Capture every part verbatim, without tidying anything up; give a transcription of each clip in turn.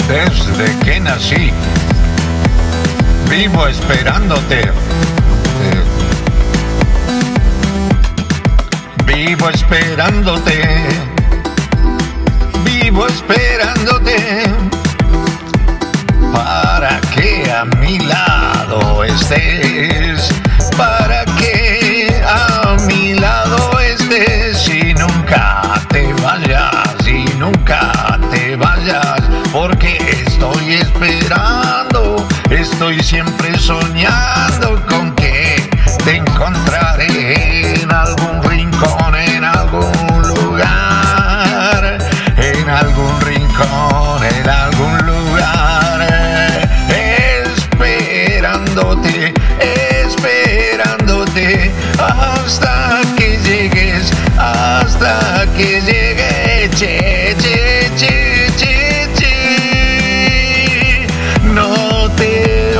desde que nací. Vivo esperándote. Eh, vivo esperándote. Vivo esperándote. Para que a mi lado estés. Para que a mi lado estés. Y nunca te vayas. Y nunca te vayas. Porque estoy esperando. Estoy siempre soñando con que te encontraré en algún rincón, en algún lugar, en algún rincón, en algún lugar, esperándote, esperándote, hasta que llegues, hasta que llegue, che, che, che, che, che. No te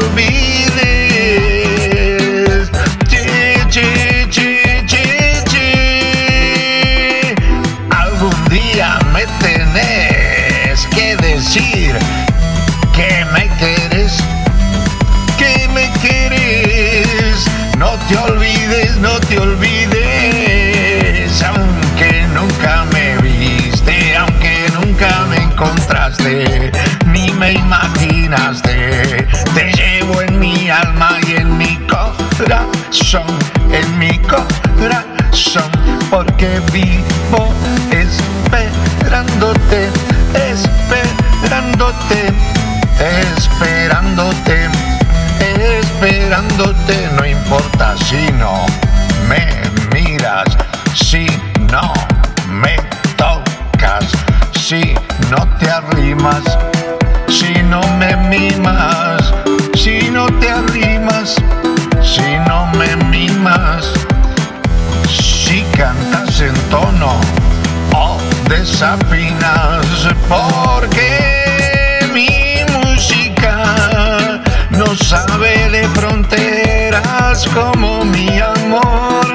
olvides, che, che, che, che, che. Algún día me tenés que decir que me quieres, que me quieres. No te olvides, no te olvides, aunque nunca me viste, aunque nunca me encontraste, ni me imaginaste. Te llevo en mi alma y en mi corazón, en mi corazón, porque vivo esperándote, esperándote, esperándote, esperándote. No importa si no me miras, si no me tocas, si no te arrimas, si no me mimas, si no te arrimas, si no me mimas, si cantas en tono o desafinas, porque mi música no sabe de fronteras como mi amor,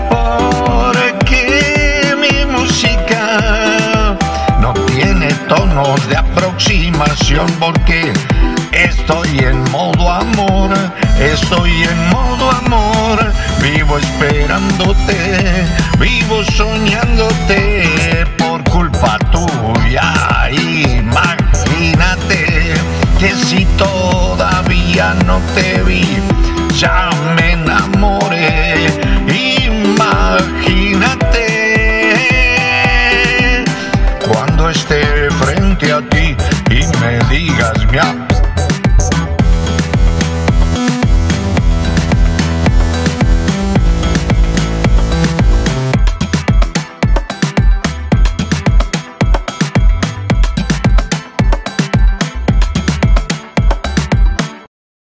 porque mi música no tiene tonos de aproximación, porque estoy en modo amor, estoy en modo amor. Vivo esperándote, vivo soñándote por culpa tuya. Imagínate que si todavía no te